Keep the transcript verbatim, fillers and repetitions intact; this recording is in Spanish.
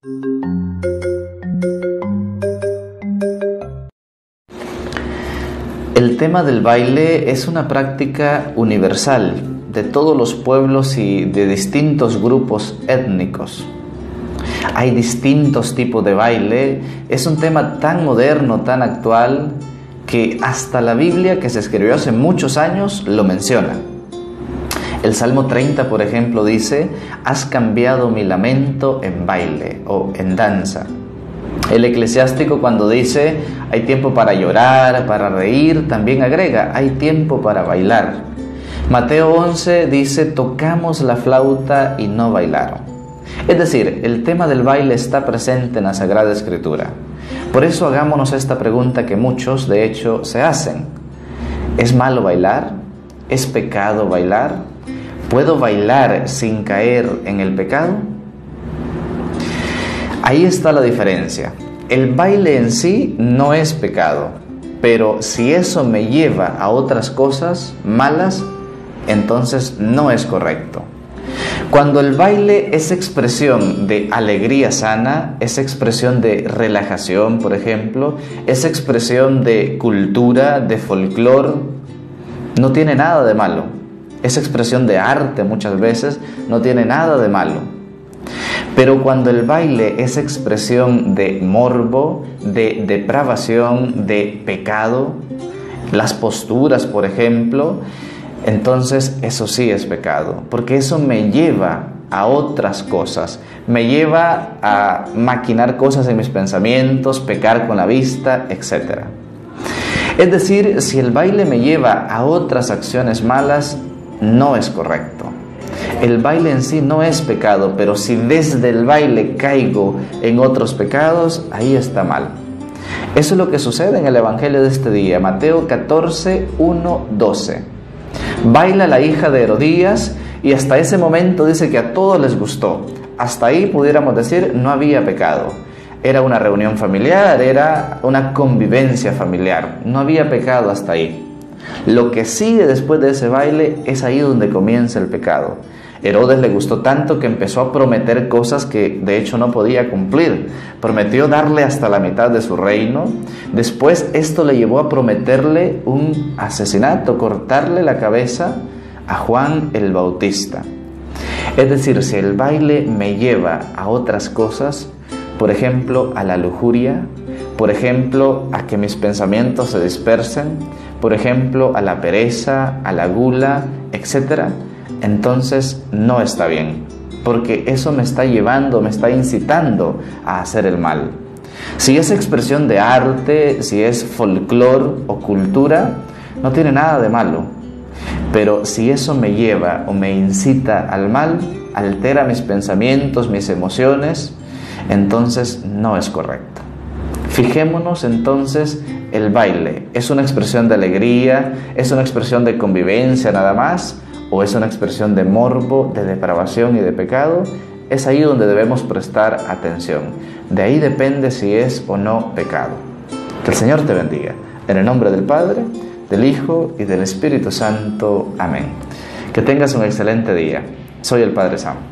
El tema del baile es una práctica universal de todos los pueblos y de distintos grupos étnicos. Hay distintos tipos de baile. Es un tema tan moderno, tan actual, que hasta la Biblia, que se escribió hace muchos años, lo menciona. El Salmo treinta, por ejemplo, dice: «Has cambiado mi lamento en baile» o en danza. El Eclesiástico, cuando dice hay tiempo para llorar, para reír, también agrega hay tiempo para bailar. Mateo once dice: «Tocamos la flauta y no bailaron». Es decir, el tema del baile está presente en la Sagrada Escritura. Por eso hagámonos esta pregunta que muchos, de hecho, se hacen. ¿Es malo bailar? ¿Es pecado bailar? ¿Puedo bailar sin caer en el pecado? Ahí está la diferencia. El baile en sí no es pecado, pero si eso me lleva a otras cosas malas, entonces no es correcto. Cuando el baile es expresión de alegría sana, es expresión de relajación, por ejemplo, es expresión de cultura, de folclore, no tiene nada de malo. Es expresión de arte muchas veces, no tiene nada de malo. Pero cuando el baile es expresión de morbo, de depravación, de pecado, las posturas, por ejemplo, entonces eso sí es pecado, porque eso me lleva a otras cosas, me lleva a maquinar cosas en mis pensamientos, pecar con la vista, etcétera. Es decir, si el baile me lleva a otras acciones malas, no es correcto. El baile en sí no es pecado, pero si desde el baile caigo en otros pecados, ahí está mal. Eso es lo que sucede en el Evangelio de este día, Mateo catorce, uno, doce. Baila la hija de Herodías y hasta ese momento dice que a todos les gustó. Hasta ahí pudiéramos decir no había pecado. Era una reunión familiar, era una convivencia familiar. No había pecado hasta ahí. Lo que sigue después de ese baile es ahí donde comienza el pecado. Herodes le gustó tanto que empezó a prometer cosas que de hecho no podía cumplir. Prometió darle hasta la mitad de su reino. Después esto le llevó a prometerle un asesinato, cortarle la cabeza a Juan el Bautista. Es decir, si el baile me lleva a otras cosas, por ejemplo, a la lujuria, por ejemplo, a que mis pensamientos se dispersen, por ejemplo, a la pereza, a la gula, etcétera, entonces no está bien, porque eso me está llevando, me está incitando a hacer el mal. Si es expresión de arte, si es folclore o cultura, no tiene nada de malo. Pero si eso me lleva o me incita al mal, altera mis pensamientos, mis emociones, entonces no es correcto. Fijémonos entonces, el baile, ¿es una expresión de alegría? ¿Es una expresión de convivencia nada más? ¿O es una expresión de morbo, de depravación y de pecado? Es ahí donde debemos prestar atención. De ahí depende si es o no pecado. Que el Señor te bendiga. En el nombre del Padre, del Hijo y del Espíritu Santo. Amén. Que tengas un excelente día. Soy el Padre Sam.